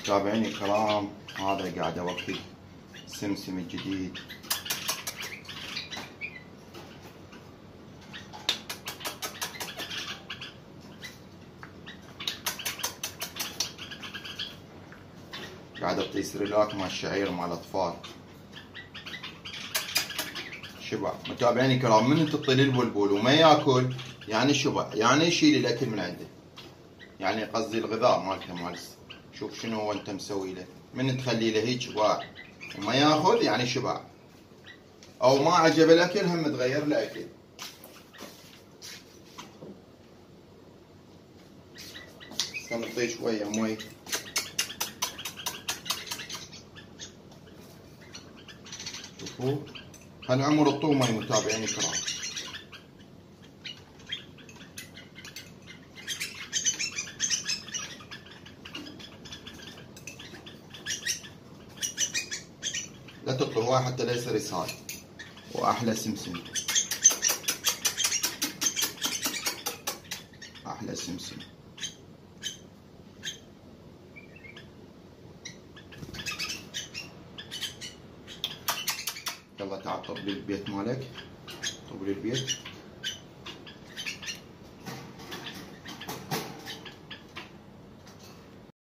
متابعيني الكرام، هذا قاعد اوكل سمسم الجديد. قاعد اعطيه سريلاك مال الشعير مال الاطفال. شبع. متابعيني الكرام، من تعطي للبلبل وما ياكل يعني شبع، يعني يشيل الاكل من عنده، يعني قصدي الغذاء مالته مال. شوف شنو هو انت مسوي له. من تخلي له هيك شبع وما ياخذ يعني شبع، او ما عجب الاكل هم تغير له اكل. هسه نعطيه شويه مي. شوفوا هالعمر اعطوه مي متابعيني الكرام. لا تطلع هواي حتى لا يصير اسهال. واحلى سمسم، احلى سمسم. يلا تعال طب لي البيت مالك، طب لي البيت.